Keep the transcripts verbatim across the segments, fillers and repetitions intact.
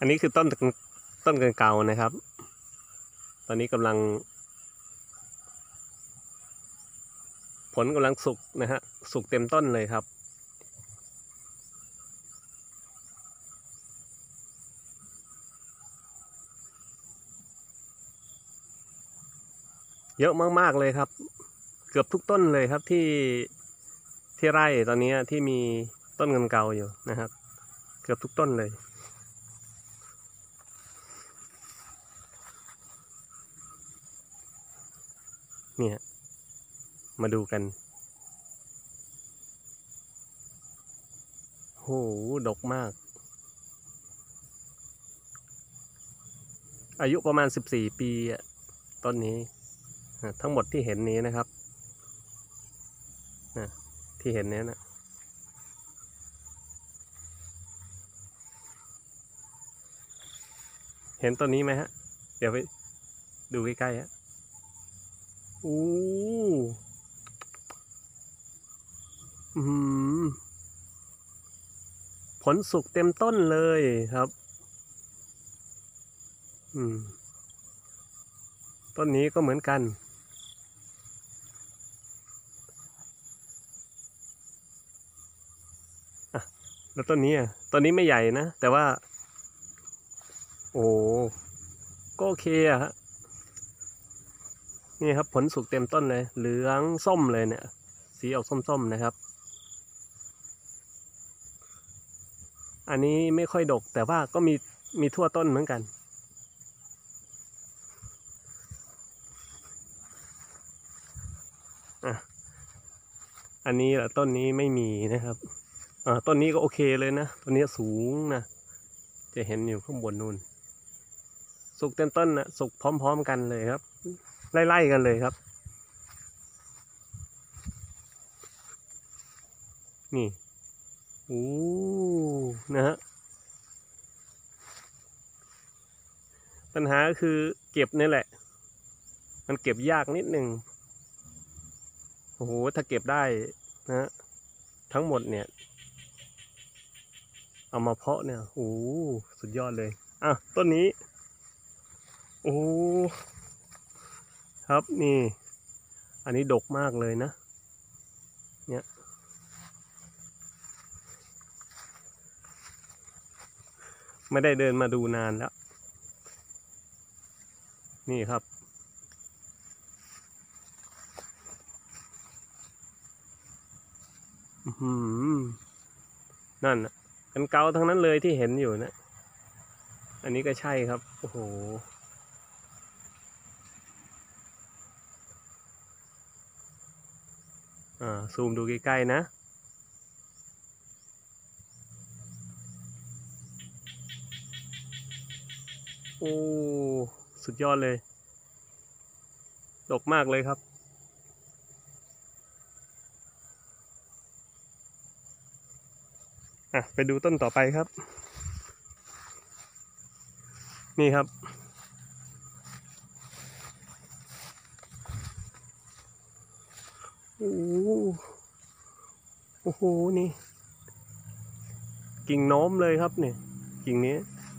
นนี้คือต้นต้นกันเก่านะครับตอนนี้กำลังผลกำลังสุกนะฮะสุกเต็มต้นเลยครับเยอะมากๆเลยครับเกือบทุกต้นเลยครับที่ที่ไร่ตอนนี้ที่มีต้นกันเก่าอยู่นะครับเกือบทุกต้นเลยเนี่ยมาดูกันโหดกมากอายุประมาณสิบสี่ปีอะต้นนี้ทั้งหมดที่เห็นนี้นะครับที่เห็นนี้นะเห็นต้นนี้ไหมฮะเดี๋ยวไปดูใกล้ๆฮะอู้อืมผลสุกเต็มต้นเลยครับอืมต้นนี้ก็เหมือนกันอ่ะแล้วต้นนี้อ่ะต้นนี้ไม่ใหญ่นะแต่ว่าโอ้ก็โอเคอะฮะนี่ครับผลสุกเต็มต้นเลยเหลืองส้มเลยเนี่ยสีออกส้มๆนะครับอันนี้ไม่ค่อยดกแต่ว่าก็มีมีทั่วต้นเหมือนกันอ่ะอันนี้แหละต้นนี้ไม่มีนะครับอ่าต้นนี้ก็โอเคเลยนะต้นนี้สูงนะจะเห็นอยู่ข้างบนนู่นสุกเต็มต้นนะสุกพร้อมๆกันเลยครับไล่ๆกันเลยครับนี่โอ้นะฮะปัญหาก็คือเก็บนี่แหละมันเก็บยากนิดนึงโอ้โหถ้าเก็บได้นะฮะทั้งหมดเนี่ยเอามาเพาะเนี่ยโอ้สุดยอดเลยอ่ะต้นนี้โอ้ครับนี่อันนี้ดกมากเลยนะเนี่ยไม่ได้เดินมาดูนานแล้วนี่ครับอืมนั่นกันเกาทั้งนั้นเลยที่เห็นอยู่นะอันนี้ก็ใช่ครับโอ้โหอ่าซูมดูใกล้ๆนะโอ้สุดยอดเลยดกมากเลยครับอ่ะไปดูต้นต่อไปครับนี่ครับโอ้โอ้โหนี่กิ่งโน้มเลยครับเนี่ยกิ่งนี้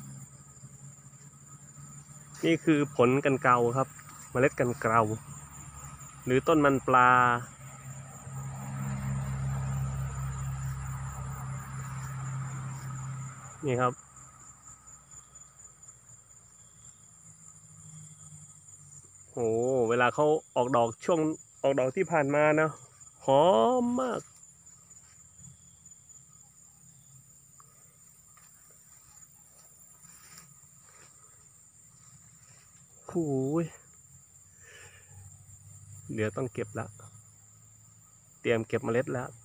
นี่คือผลกันเกาครับเมล็ดกันเกาหรือต้นมันปลานี่ครับโอ้เวลาเขาออกดอกช่วงออกดอกที่ผ่านมานะหอมมากโอ้ยเดี๋ยวต้องเก็บละเตรียมเก็บเมล็ดแล้ว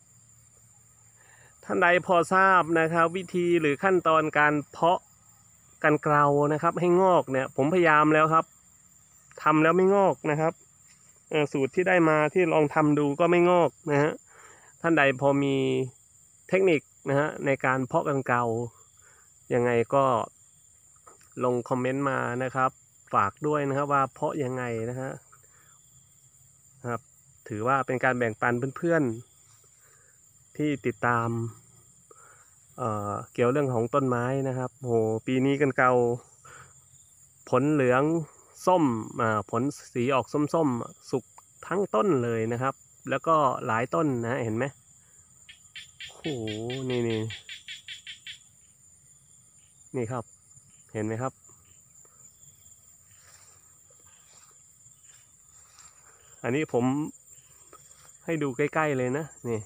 ท่านใดพอทราบนะครับวิธีหรือขั้นตอนการเพาะกันเกลานะครับให้งอกเนี่ยผมพยายามแล้วครับทำแล้วไม่งอกนะครับสูตรที่ได้มาที่ลองทำดูก็ไม่งอกนะฮะท่านใดพอมีเทคนิคนะฮะในการเพาะกันเกลายังไงก็ลงคอมเมนต์มานะครับฝากด้วยนะครับว่าเพาะยังไงนะฮะครับถือว่าเป็นการแบ่งปันเพื่อนๆที่ติดตามเอ่อเกี่ยวเรื่องของต้นไม้นะครับโหปีนี้กันเกาผลเหลืองส้มอ่าผลสีออกส้มๆสุกทั้งต้นเลยนะครับแล้วก็หลายต้นนะเห็นไหมโอ้โหนี่นี่นี่ครับเห็นไหมครับอันนี้ผมให้ดูใกล้ๆเลยนะนี่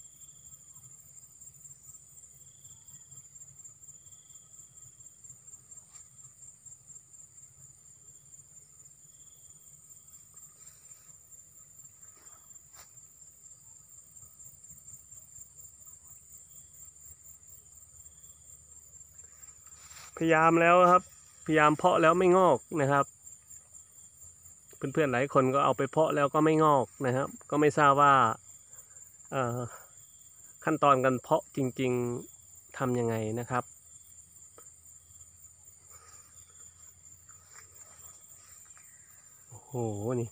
พยายามแล้วครับพยายามเพาะแล้วไม่งอกนะครับเพื่อนๆหลายคนก็เอาไปเพาะแล้วก็ไม่งอกนะครับก็ไม่ทราบว่าขั้นตอนการเพาะจริงๆทำยังไงนะครับโอ้โหนี่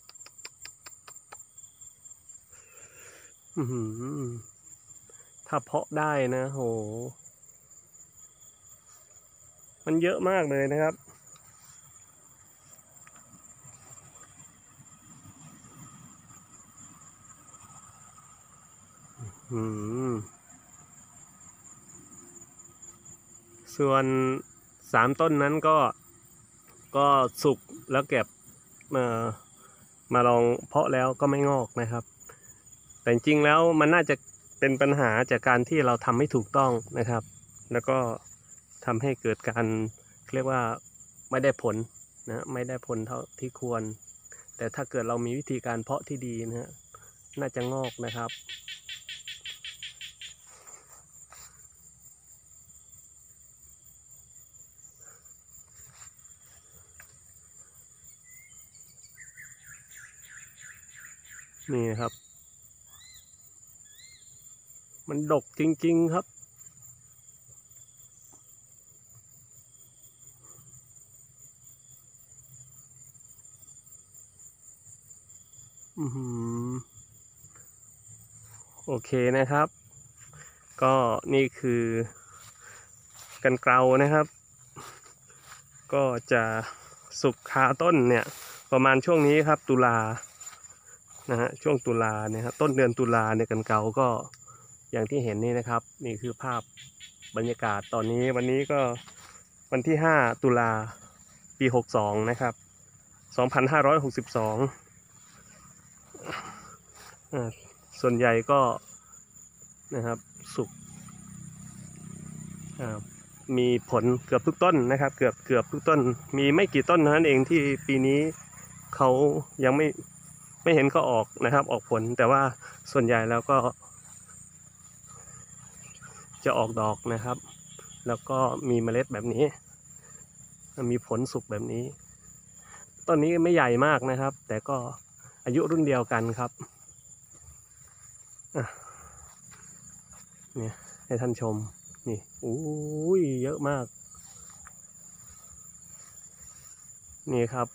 ถ้าเพาะได้นะโหมันเยอะมากเลยนะครับอืมส่วนสามต้นนั้นก็ก็สุกแล้วเก็บมามาลองเพาะแล้วก็ไม่งอกนะครับแต่จริงแล้วมันน่าจะเป็นปัญหาจากการที่เราทำไม่ถูกต้องนะครับแล้วก็ทำให้เกิดการเรียกว่าไม่ได้ผลนะไม่ได้ผลเท่าที่ควรแต่ถ้าเกิดเรามีวิธีการเพาะที่ดีนะฮะน่าจะงอกนะครับนี่นะครับมันดกจริงๆครับอืมโอเคนะครับก็นี่คือกันเกลานะครับก็จะสุกคาต้นเนี่ยประมาณช่วงนี้ครับตุลานะฮะช่วงตุลาเนี่ยครับต้นเดือนตุลาในกันเกลาก็อย่างที่เห็นนี่นะครับนี่คือภาพบรรยากาศตอนนี้วันนี้ก็วันที่ห้าตุลาปีหกสองนะครับสองพันห้าร้อยหกสิบสองส่วนใหญ่ก็นะครับสุกมีผลเกือบทุกต้นนะครับเกือบเกือบทุกต้นมีไม่กี่ต้นเท่านั้นเองที่ปีนี้เขายังไม่ไม่เห็นก็ออกนะครับออกผลแต่ว่าส่วนใหญ่แล้วก็จะออกดอกนะครับแล้วก็มีเมล็ดแบบนี้มีผลสุกแบบนี้ต้นนี้ไม่ใหญ่มากนะครับแต่ก็อายุรุ่นเดียวกันครับเนี่ยให้ท่านชมนี่โอ้ยเยอะมากนี่ครับ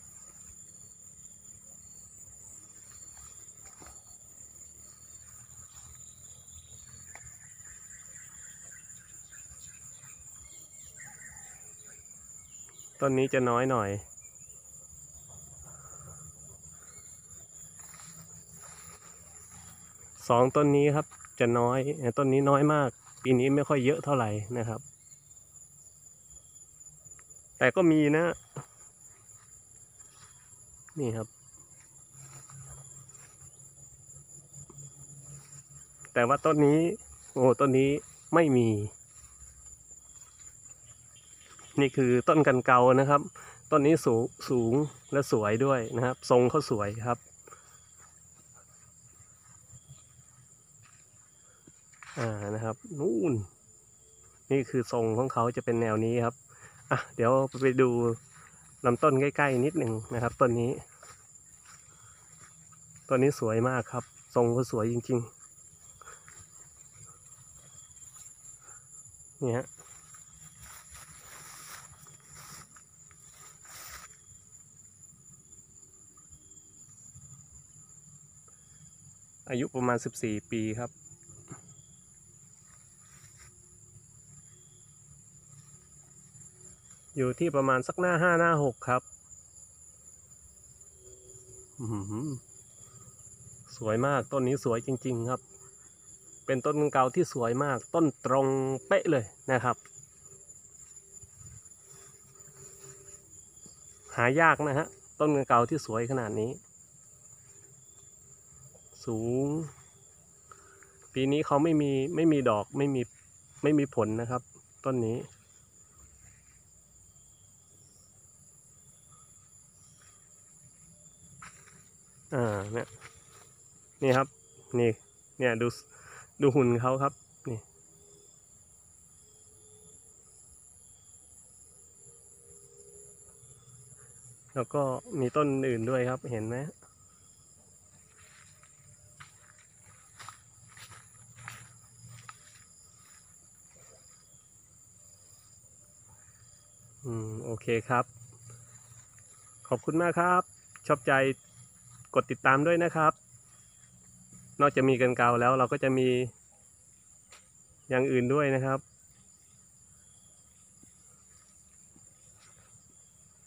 ต้นนี้จะน้อยหน่อยสองต้นนี้ครับจะน้อยต้นนี้น้อยมากปีนี้ไม่ค่อยเยอะเท่าไหร่นะครับแต่ก็มีนะนี่ครับแต่ว่าต้นนี้โอ้ต้นนี้ไม่มีนี่คือต้นกันเกานะครับต้นนี้สูงสูงและสวยด้วยนะครับทรงเขาสวยครับอ่านะครับนู่นนี่คือทรงของเขาจะเป็นแนวนี้ครับอ่ะเดี๋ยวไปดูลำต้นใกล้ๆนิดหนึ่งนะครับต้นนี้ต้นนี้สวยมากครับทรงเขาสวยจริงๆนี่ฮะอายุประมาณสิบสี่ปีครับอยู่ที่ประมาณสักหน้าห้าหน้าหกครับอืมสวยมากต้นนี้สวยจริงๆครับเป็นต้นเกาที่สวยมากต้นตรงเป๊ะเลยนะครับหายากนะฮะต้นเกาที่สวยขนาดนี้สูงปีนี้เขาไม่มีไม่มีดอกไม่มีไม่มีผลนะครับต้นนี้อ่าเนี่ยนี่ครับนี่เนี่ยดูดูหุ่นเขาครับนี่แล้วก็มีต้นอื่นด้วยครับเห็นไหมอืมโอเคครับขอบคุณมากครับชอบใจกดติดตามด้วยนะครับนอกจากมีกันเกาแล้วเราก็จะมีอย่างอื่นด้วยนะครับ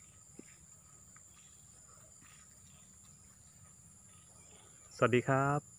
สวัสดีครับ